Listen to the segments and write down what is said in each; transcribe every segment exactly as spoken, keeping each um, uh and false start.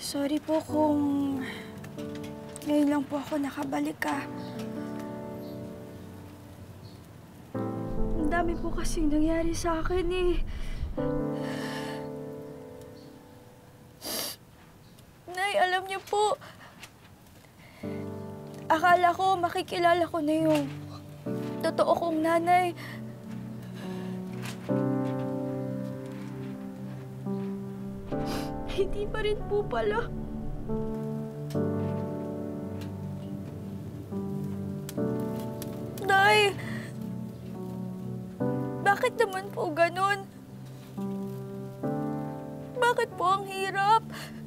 Sorry po kung ngayon lang po ako nakabalik ka. Ang dami po kasing nangyari sa akin eh. Nay, alam niyo po, akala ko makikilala ko na yung totoo kong nanay. Hindi pa rin po pala. Nay, bakit naman po ganun? Bakit po ang hirap?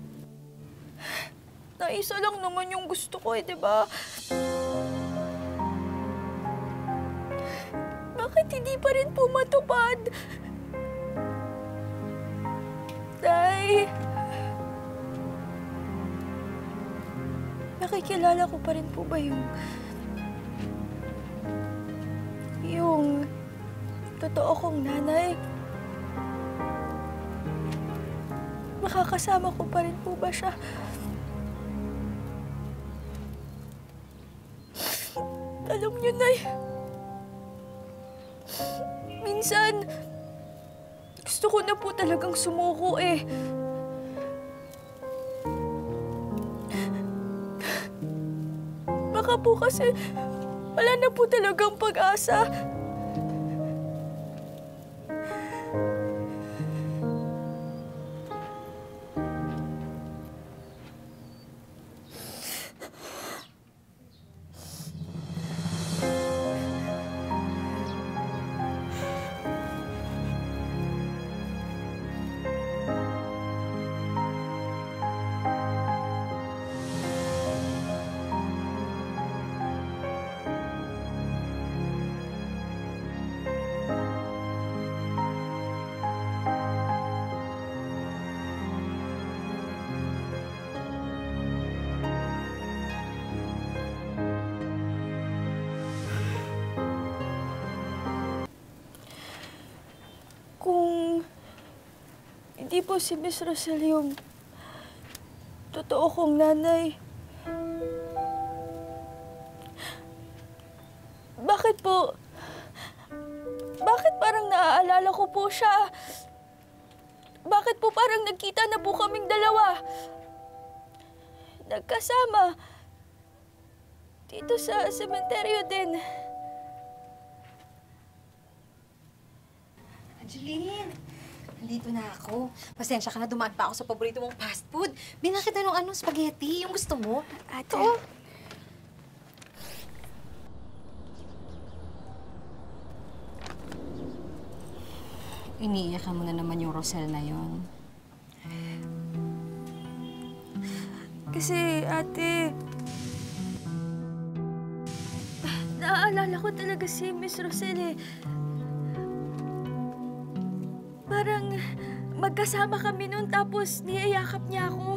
Naisa lang naman yung gusto ko eh, di ba? Bakit hindi pa rin po matupad? Nay, nakikilala ko pa rin po ba yung... yung totoo kong nanay? Makakasama ko pa rin po ba siya? Alam niyo, Nay, minsan, gusto ko na po talagang sumuko eh. Baka po kasi wala na po talagang pag-asa. Kung hindi po si Miss Rosel yung totoo kong nanay, bakit po, bakit parang naaalala ko po siya? Bakit po parang nagkita na po kaming dalawa? Nagkasama. Dito sa sementeryo din. Angeline, nandito na ako. Pasensya ka na, dumaan pa ako sa paborito mong fast food. Binakit na nung anong spaghetti, yung gusto mo. Ate. Ito. Iniiyak mo na naman yung Rosel na yon. Kasi, ate, naaalala ko talaga si Miss Rosel eh. Parang magkasama kami noon tapos niyayakap niya ako.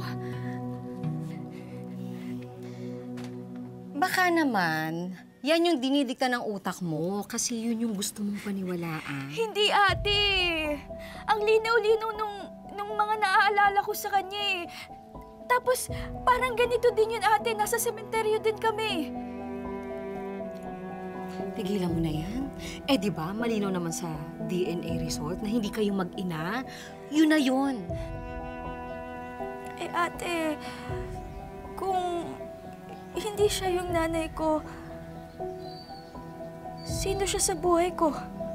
Baka naman, yan yung dinidikta ng utak mo kasi yun yung gusto mong paniwalaan. Hindi, ate. Ang linaw-linaw nung, nung mga naaalala ko sa kanya eh. Tapos parang ganito din yun, ate. Nasa sementeryo din kami. Tigilan mo na yan. Eh, di ba, malinaw naman sa D N A result na hindi kayo mag-ina. Yun na yun. Eh, ate, kung hindi siya yung nanay ko, sino siya sa buhay ko?